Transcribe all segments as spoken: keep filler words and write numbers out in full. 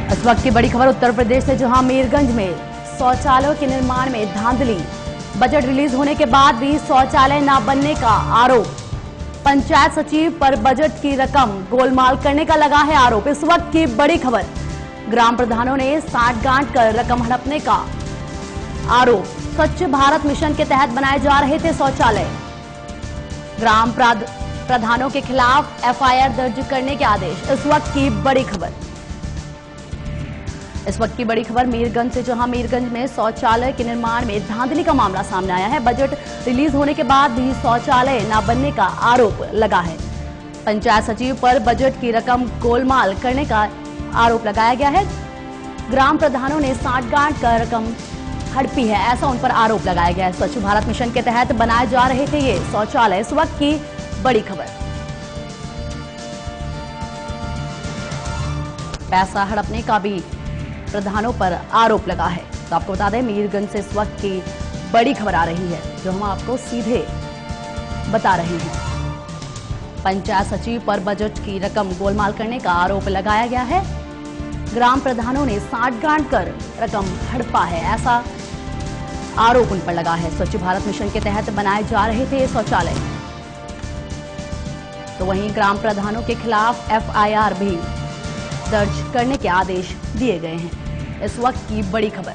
इस वक्त की बड़ी खबर उत्तर प्रदेश से, जहां मीरगंज में शौचालयों के निर्माण में धांधली। बजट रिलीज होने के बाद भी शौचालय न बनने का आरोप। पंचायत सचिव पर बजट की रकम गोलमाल करने का लगा है आरोप। इस वक्त की बड़ी खबर, ग्राम प्रधानों ने साठगांठ कर रकम हड़पने का आरोप। स्वच्छ भारत मिशन के तहत बनाए जा रहे थे शौचालय। ग्राम प्रधानों के खिलाफ एफ आई आर दर्ज करने के आदेश। इस वक्त की बड़ी खबर इस वक्त की बड़ी खबर मीरगंज से, जहां मीरगंज में शौचालय के निर्माण में धांधली का मामला सामने आया है। बजट रिलीज होने के बाद भी शौचालय न बनने का आरोप लगा है। पंचायत सचिव पर बजट की रकम गोलमाल करने का आरोप लगाया गया है। ग्राम प्रधानों ने साठगांठ कर रकम हड़पी है, ऐसा उन पर आरोप लगाया गया है। स्वच्छ भारत मिशन के तहत बनाए जा रहे थे ये शौचालय। इस वक्त की बड़ी खबर, पैसा हड़पने का भी प्रधानों पर आरोप लगा है। तो आपको बता दें, मीरगंज से इस वक्त की बड़ी खबर आ रही है, जो हम आपको सीधे बता रहे हैं। पंचायत सचिव पर बजट की रकम गोलमाल करने का आरोप लगाया गया है। ग्राम प्रधानों ने साठगांठ कर रकम हड़पा है, ऐसा आरोप उन पर लगा है। स्वच्छ भारत मिशन के तहत बनाए जा रहे थे ये शौचालय। तो वहीं ग्राम प्रधानों के खिलाफ एफ आई आर भी दर्ज करने के आदेश दिए गए हैं। इस वक्त की बड़ी खबर।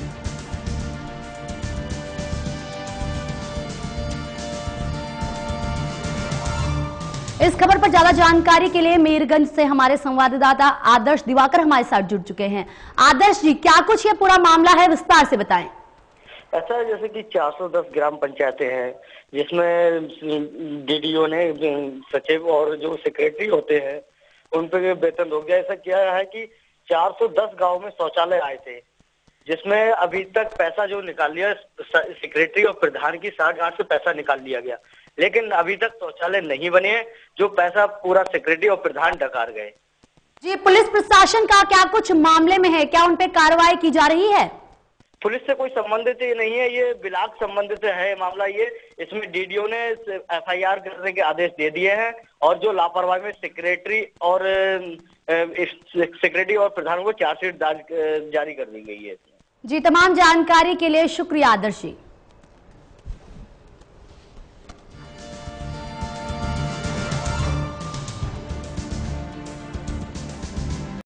इस खबर पर ज्यादा जानकारी के लिए मीरगंज से हमारे संवाददाता आदर्श दिवाकर हमारे साथ जुड़ चुके हैं। आदर्श जी, क्या कुछ ये पूरा मामला है, विस्तार से बताएं। ऐसा है जैसे कि चार सौ दस ग्राम पंचायतें हैं, जिसमें डी डी ओ ने सचिव और जो सेक्रेटरी होते हैं उन पे वेतन हो गया। ऐसा किया है कि चार सौ दस गांव में शौचालय आए थे, जिसमें अभी तक पैसा जो निकाल लिया सेक्रेटरी और प्रधान की साठगांठ से पैसा निकाल लिया गया, लेकिन अभी तक शौचालय नहीं बने हैं। जो पैसा पूरा सेक्रेटरी और प्रधान डकार गए। जी, पुलिस प्रशासन का क्या कुछ मामले में है, क्या उन पे कार्रवाई की जा रही है? पुलिस से कोई संबंधित नहीं है, ये ब्लॉक संबंधित है मामला। ये इसमें डी डी ओ ने एफ आई आर करने के आदेश दे दिए हैं, और जो लापरवाही में सेक्रेटरी और सेक्रेटरी और प्रधान को चार्जशीट जारी कर दी गई है। जी, तमाम जानकारी के लिए शुक्रिया आदर्श जी।